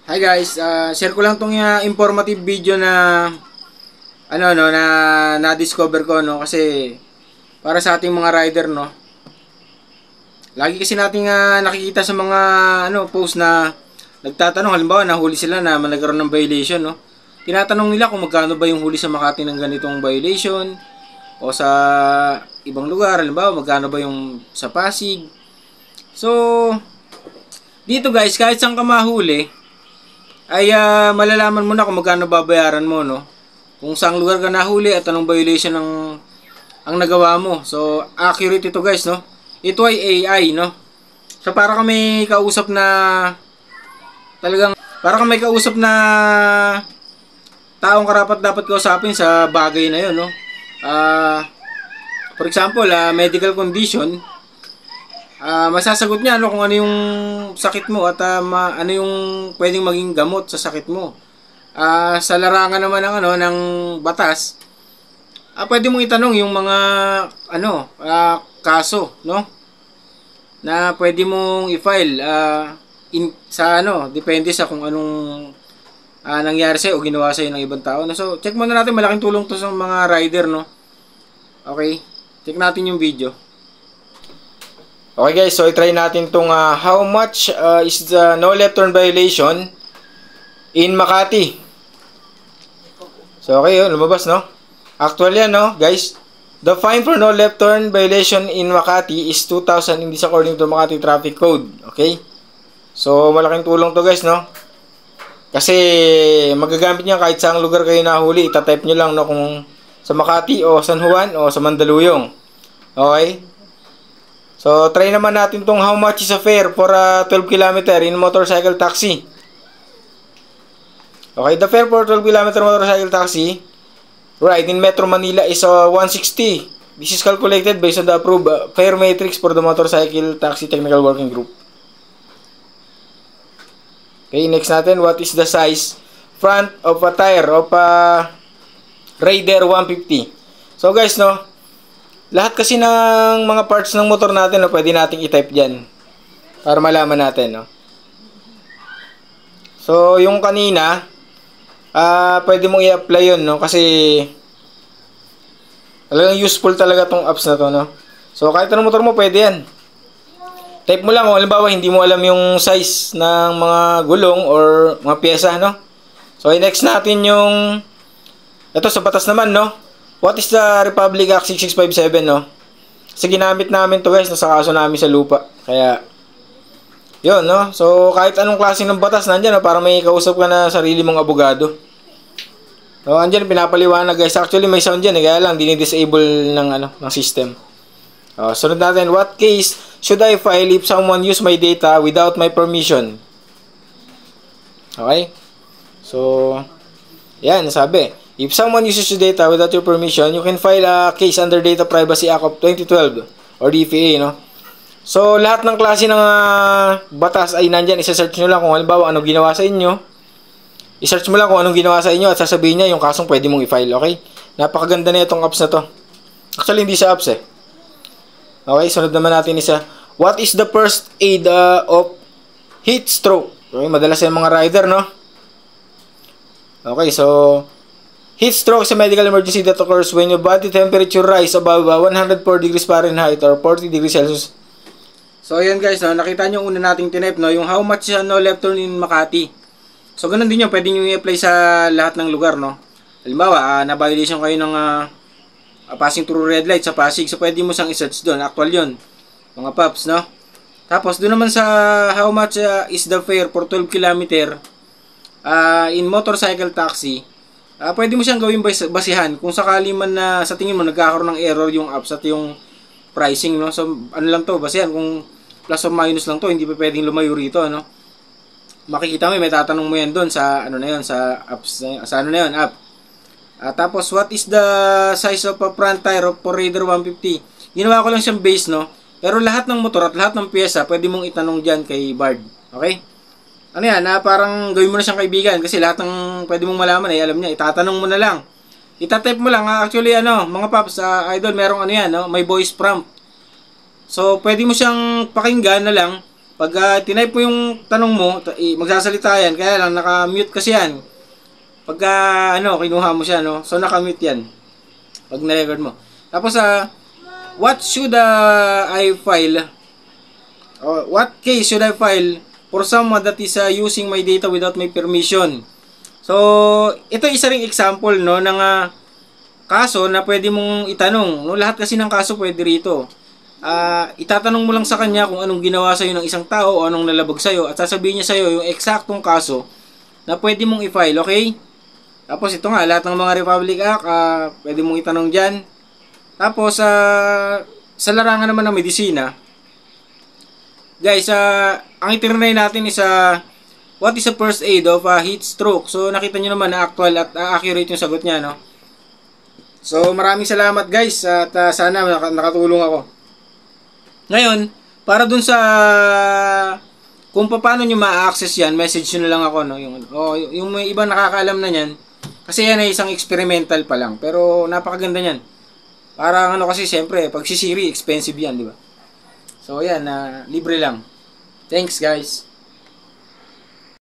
Hi guys, share ko lang tong informative video na na-discover ko kasi para sa ating mga rider Lagi kasi nating nakikita sa mga post na nagtatanong, halimbawa nahuli sila na nagkaroon ng violation Tinatanong nila kung magkano ba yung huli sa Makati ng ganitong violation o sa ibang lugar, halimbawa magkano ba yung sa Pasig. So dito guys, kahit saan ka mahuli ay malalaman mo na kung magkano babayaran mo kung saang lugar ka nahuli at anong violation ang nagawa mo. So accurate ito guys Ito ay AI So para kami kausap na taong karapat dapat kausapin sa bagay na yun For example, medical condition, masasagot niya kung ano yung sakit mo at ano yung pwedeng maging gamot sa sakit mo. Sa larangan naman ng batas, pwede mong itanong yung mga kaso na pwede mong i-file depende sa kung anong nangyari sa'yo o ginawa sa'yo ng ibang tao. So check muna natin, malaking tulong to sa mga rider Okay, check natin yung video. Okay guys, so i-try natin tong how much is the no left turn violation in Makati. So okay, lumabas Actually guys, the fine for no left turn violation in Makati is 2,000 in this according to Makati Traffic Code. Okay? So malaking tulong to guys Kasi magagamit niya kahit saang lugar kayo nahuli, itatype nyo lang kung sa Makati o San Juan o sa Mandaluyong. Okay? So, try naman natin tong how much is a fare for a 12 km in motorcycle taxi. Okay, the fare for 12 km motorcycle taxi ride in Metro Manila is 160. This is calculated based on the approved fare matrix for the motorcycle taxi technical working group. Okay, next natin, what is the size front of a tire of a Raider 150? So guys, lahat kasi ng mga parts ng motor natin pwede nating i-type dyan para malaman natin So yung kanina pwede mong i-apply yun kasi talagang useful talaga tong apps na to So kahit anong motor mo pwede yan. Type mo lang kung halimbawa hindi mo alam yung size ng mga gulong or mga pyesa So next natin yung ito sa batas naman What is the Republic Act 6657 Kasi ginamit namin to guys sa kaso namin sa lupa. Kaya yun So kahit anong klase ng batas nandiyan para may kausap ka na sarili mong abogado. So andyan pinapaliwanag guys. Actually may sound dyan kaya lang dinidisable ng system. Sunod natin, what case should I file if someone use my data without my permission? Okay? So yan sabi, if someone uses your data without your permission, you can file a case under Data Privacy Act of 2012 or DPA So lahat ng klase ng batas ay nandyan. Isa-search nyo lang kung halimbawa anong ginawa sa inyo. I-search mo lang kung anong ginawa sa inyo at sasabihin niya yung kasong pwede mong i-file. Okay? Napakaganda na itong apps na to. Actually hindi sa apps Okay, sunod naman natin isa. What is the first aid of heat stroke? Okay, madalas yung mga rider Okay, so heat stroke is a medical emergency that occurs when your body temperature rise above 104 degrees Fahrenheit or 40 degrees Celsius. So ayan guys, nakita nyo una nating tinype yung how much no left turn in Makati. So ganun din yun, pwede nyo i-apply sa lahat ng lugar Halimbawa, na-violation kayo ng passing through red light sa Pasig. So pwede mo siyang i-search doon, actual yun mga paps Tapos doon naman sa how much is the fare for 12 km in motorcycle taxi, pwede mo siyang gawing basihan kung sakali man na sa tingin mo nagkakaroon ng error yung apps at yung pricing So ano lang to, basihan kung plus or minus lang to, hindi pa pwedeng lumayo rito Makikita mo, may tatanong mo yan doon sa sa apps sa app. Tapos what is the size of a front tire for Raider 150? Ginawa ko lang siyang base pero lahat ng motor at lahat ng pyesa pwede mong itanong diyan kay Bard. Okay? Ano yan, parang gawin mo na siyang kaibigan kasi lahat ng pwede mong malaman alam niya. Itatanong mo na lang. Itatype mo lang. Actually mga paps, idol, merong yan may voice prompt. So pwede mo siyang pakinggan na lang Pag tinype mo yung tanong mo, magsasalita yan. Kaya lang, naka-mute kasi yan. Pag kinuha mo siya, no? So, naka-mute yan. Pag na-record mo. Tapos, what should I file? What case should I file for someone that is using my data without my permission? So, ito isa ring example, no, ng kaso na pwede mong itanong. No? Lahat kasi ng kaso pwede rito. Itatanong mo lang sa kanya kung anong ginawa sa'yo ng isang tao o anong nalabag sa'yo at sasabihin niya sa'yo yung eksaktong kaso na pwede mong i-file, okay? Tapos ito nga, lahat ng mga Republic Act, pwede mong itanong dyan. Tapos, sa larangan naman ng medisina, guys, ang itinry natin is what is the first aid of heat stroke? So, nakita nyo naman na actual at accurate yung sagot niya, no? So, maraming salamat guys at sana nakatulong ako. Ngayon, para dun sa kung paano nyo ma-access yan, message nyo na lang ako, no? Yung may iba nakakaalam na yan, kasi yan ay isang experimental pa lang. Pero napakaganda yan. Parang kasi siyempre, pag si Siri, expensive yan, di ba? So, yan, libre lang. Thanks guys.